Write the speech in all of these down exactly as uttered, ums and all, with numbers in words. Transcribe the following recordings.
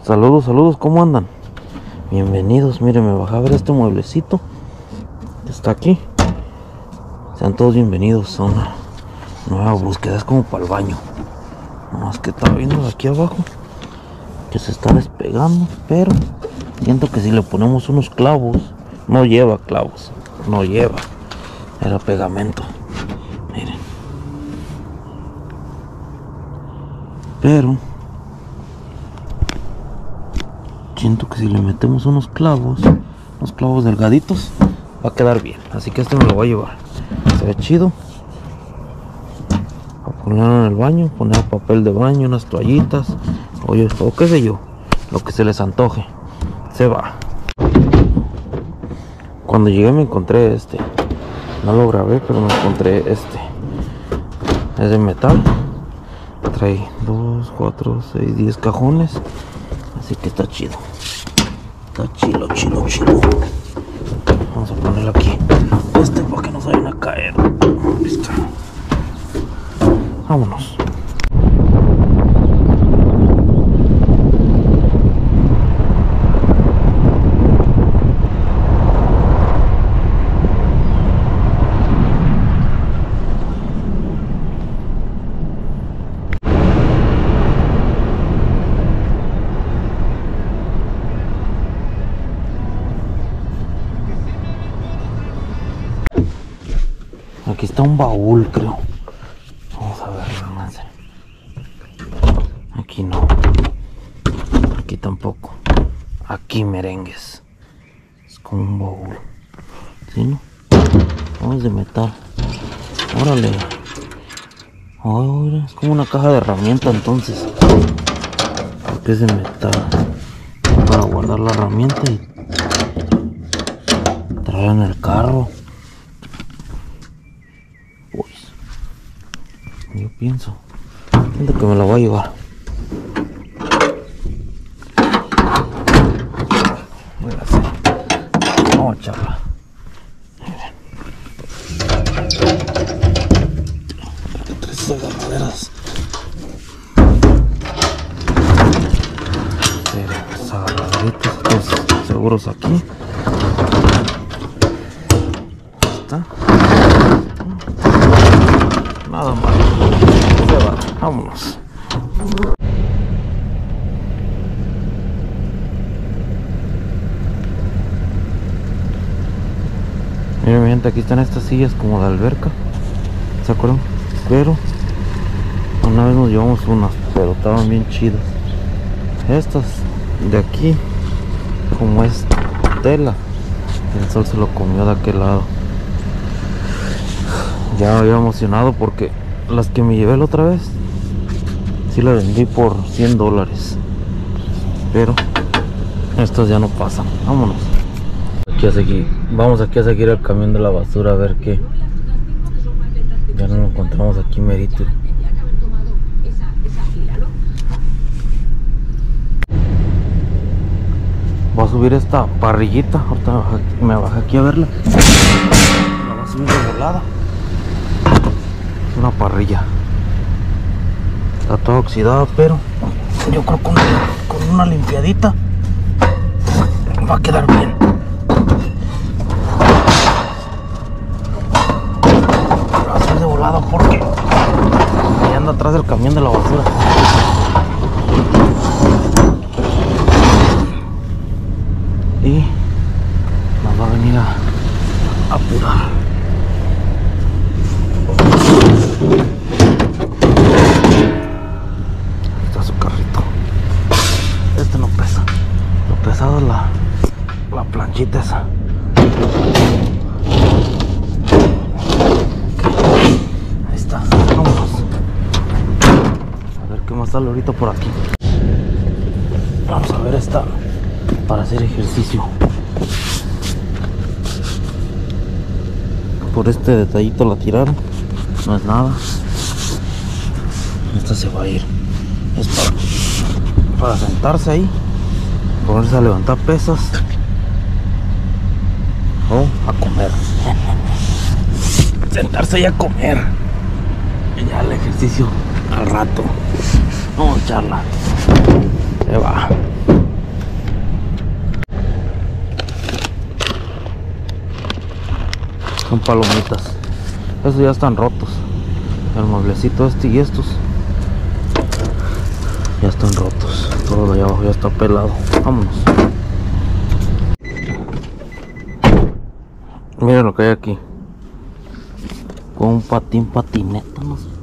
Saludos, saludos, ¿cómo andan? Bienvenidos, miren, me bajé a ver este mueblecito que está aquí. Sean todos bienvenidos a una nueva búsqueda, es como para el baño. Nomás que estaba viendo de aquí abajo que se está despegando, pero siento que si le ponemos unos clavos, no lleva clavos, no lleva, era pegamento, miren. Pero siento que si le metemos unos clavos, unos clavos delgaditos, va a quedar bien. Así que este me lo voy a llevar. Se ve chido. A ponerlo en el baño, poner papel de baño, unas toallitas, o, yo, o qué sé yo, lo que se les antoje. Se va. Cuando llegué me encontré este. No lo grabé, pero me encontré este. Es de metal. Trae dos, cuatro, seis, diez cajones. Así que está chido. Está chilo, chilo, chilo. Vamos a ponerlo aquí. Este para que no se vayan a caer. Listo. Vámonos. Aquí está un baúl, creo. Vamos a ver, romance. Aquí no. Aquí tampoco. Aquí merengues. Es como un baúl. ¿Sí, no? No, es de metal. Órale. Ahora es como una caja de herramienta entonces. Porque es de metal. Para guardar la herramienta y traer en el carro. Yo pienso, siento que me la voy a llevar. Voy a hacer. Vamos a echarla. Tres agarraderas. Tres agarraderitas, dos seguros aquí. Ahí está. Nada más. Se va. Vámonos. Miren, mi gente, aquí están estas sillas como de alberca. ¿Se acuerdan? Pero una vez nos llevamos unas, pero estaban bien chidas. Estas de aquí, como es tela, el sol se lo comió de aquel lado. Ya me había emocionado porque las que me llevé la otra vez sí las vendí por cien dólares, pero estas ya no pasan. Vámonos. Aquí a seguir. Vamos aquí a seguir al camión de la basura a ver qué. Ya no lo encontramos aquí merito. Voy a subir esta parrillita. Ahorita me bajé aquí a verla. La voy a subir de volada. Una parrilla. Está toda oxidada, pero yo creo que con una, con una limpiadita va a quedar bien. La voy a subir de volada porque ahí anda atrás del camión de la basura. Y nos va a venir a apurar. Ahí está su carrito. Este no pesa. Lo pesado es la, la planchita esa. Ahí está. Vámonos. A ver qué más sale ahorita por aquí. Vamos a ver esta para hacer ejercicio. Por este detallito la tiraron. No es nada. Esta se va a ir. Es para, para sentarse ahí, ponerse a levantar pesas o a comer. Sentarse y a comer. Y ya el ejercicio al rato. Vamos a echarla. Se va. Son palomitas. Estos ya están rotos. El mueblecito este y estos ya están rotos. Todo de allá abajo ya está pelado. Vámonos. Miren lo que hay aquí. Con un patín patineta, no sé.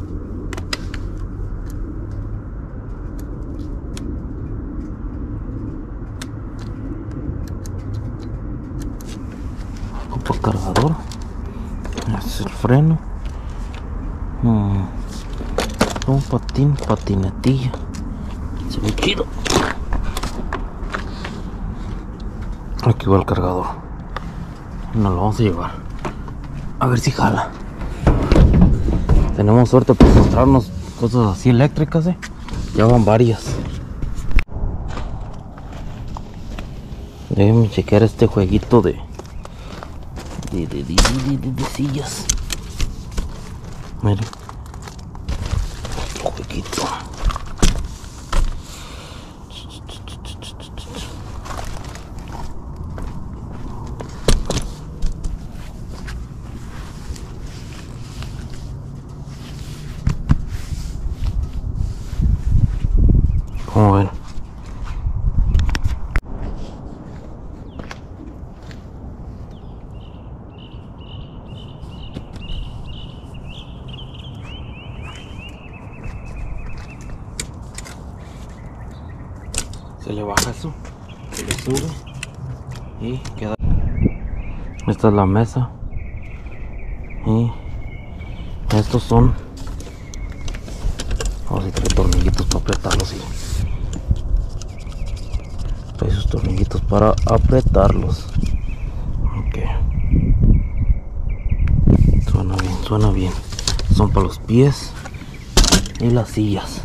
Otro cargador. Este es el freno. Hmm. Un patín, patinetilla. Se ve chido. Aquí va el cargador. Nos lo vamos a llevar. A ver si jala. Tenemos suerte por encontrarnos cosas así eléctricas, eh. Ya van varias. Déjenme chequear este jueguito de de, de, de, de, de, de sillas. Miren. Otro jueguito. ¿Cómo ven? Se le baja eso, se le sube y queda. Esta es la mesa y estos son, vamos a traer tornillitos para apretarlos y trae sus tornillitos para apretarlos. Ok, suena bien, suena bien. Son para los pies y las sillas.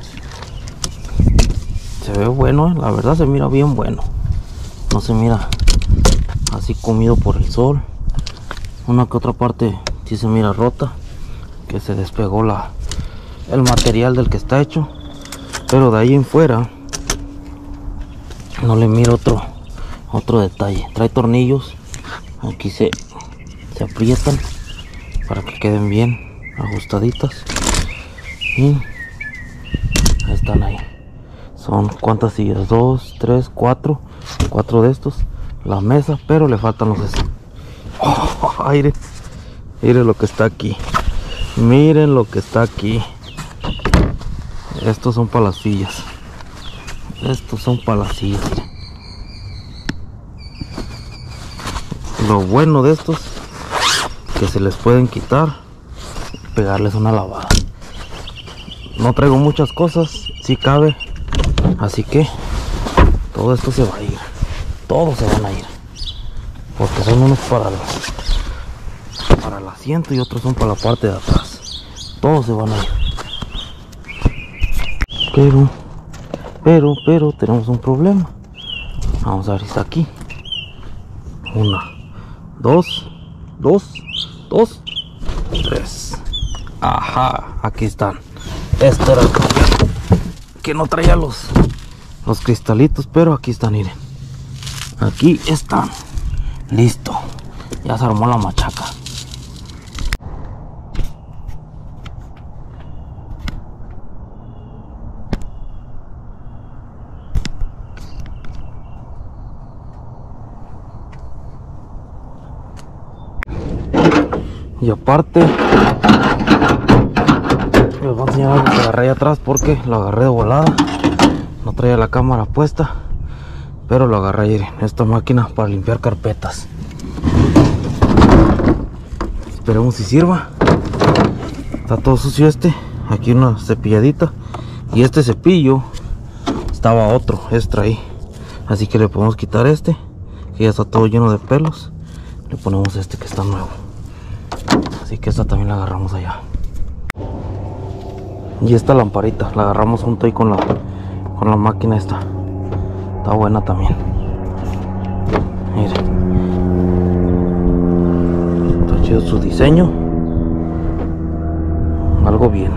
Se ve bueno, la verdad se mira bien bueno. No se mira así comido por el sol. Una que otra parte sí se mira rota, que se despegó la el material del que está hecho, pero de ahí en fuera no le miro otro otro detalle. Trae tornillos, aquí se se aprietan para que queden bien ajustaditas y están ahí. Son cuántas sillas, dos, tres, cuatro, cuatro de estos, la mesa, pero le faltan los estos. Oh, aire, miren lo que está aquí, miren lo que está aquí. Estos son para las sillas, estos son para las sillas. Lo bueno de estos que se les pueden quitar, pegarles una lavada. No traigo muchas cosas, si cabe. Así que todo esto se va a ir, todos se van a ir, porque son unos para, la, para el asiento y otros son para la parte de atrás. Todos se van a ir. Pero, pero, pero tenemos un problema. Vamos a ver si está aquí. Una, dos, dos, dos, tres. Ajá, aquí están. Este era el problema, que no traía los los cristalitos, pero aquí están, miren, aquí están, listo, ya se armó la machaca. Y aparte les voy a enseñar algo que agarré ahí atrás, porque lo agarré de volada. No traía la cámara puesta, pero lo agarré ayer en esta máquina para limpiar carpetas. Esperemos si sirva. Está todo sucio este. Aquí una cepilladita. Y este cepillo estaba otro extra ahí. Así que le podemos quitar este, que ya está todo lleno de pelos. Le ponemos este que está nuevo. Así que esta también la agarramos allá. Y esta lamparita la agarramos junto ahí con la con la máquina esta. Está buena también. Miren, está chido su diseño. Algo bien.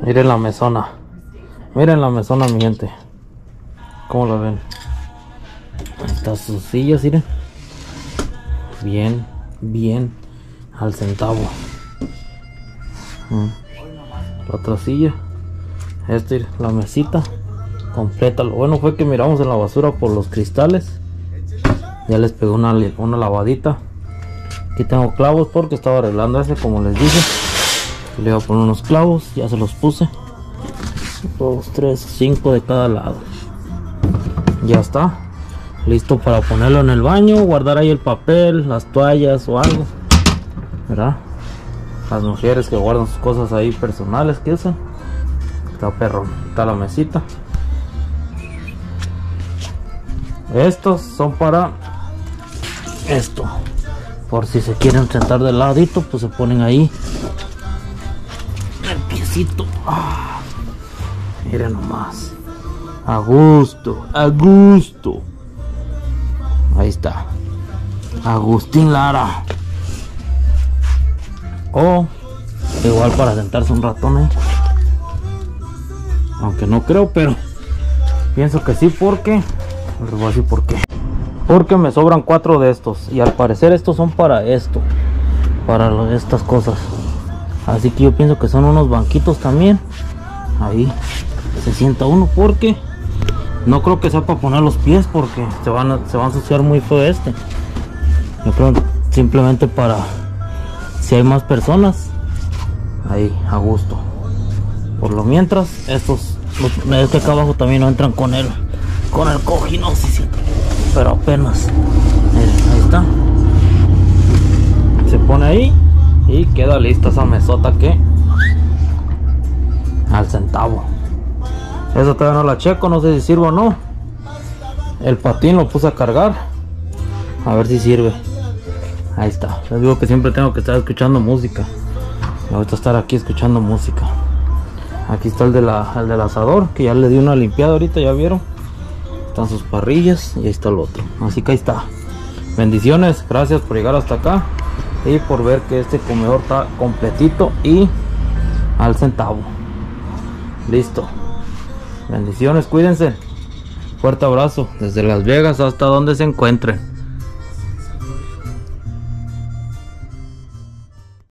Miren la mesona. Miren la mesona, mi gente. ¿Cómo la ven? Ahí está sus sillas, miren. Bien, bien al centavo. La otra silla. Este, la mesita completa. Lo bueno fue que miramos en la basura por los cristales. Ya les pegó una, una lavadita. Aquí tengo clavos porque estaba arreglando ese, como les dije. Le voy a poner unos clavos, ya se los puse. Dos, tres, cinco de cada lado. Ya está. Listo para ponerlo en el baño, guardar ahí el papel, las toallas o algo, ¿verdad? Las mujeres que guardan sus cosas ahí personales que usan. Está perrón. Está la mesita. Estos son para esto. Por si se quieren sentar de ladito, pues se ponen ahí el piecito. Ah, miren nomás. A gusto, a gusto. Ahí está. Agustín Lara. O igual para sentarse un ratón ahí. Aunque no creo, pero pienso que sí, porque les voy a decir por qué. Porque me sobran cuatro de estos. Y al parecer estos son para esto. Para lo, estas cosas. Así que yo pienso que son unos banquitos también. Ahí se sienta uno, porque no creo que sea para poner los pies, porque se van a, se va a ensuciar muy feo este. Yo creo simplemente para si hay más personas. Ahí a gusto. Por lo mientras, estos, los, este acá abajo también no entran con el con el cojín, no sé si, pero apenas. Miren, ahí está. Se pone ahí y queda lista esa mesota que al centavo. Eso todavía no la checo, no sé si sirve o no. El patín lo puse a cargar, a ver si sirve. Ahí está. Les digo que siempre tengo que estar escuchando música. Me gusta estar aquí escuchando música. Aquí está el, de la, el del asador, que ya le di una limpiada ahorita, ya vieron. Están sus parrillas y ahí está el otro. Así que ahí está. Bendiciones, gracias por llegar hasta acá y por ver que este comedor está completito y al centavo. Listo. Bendiciones, cuídense. Fuerte abrazo desde Las Vegas hasta donde se encuentren.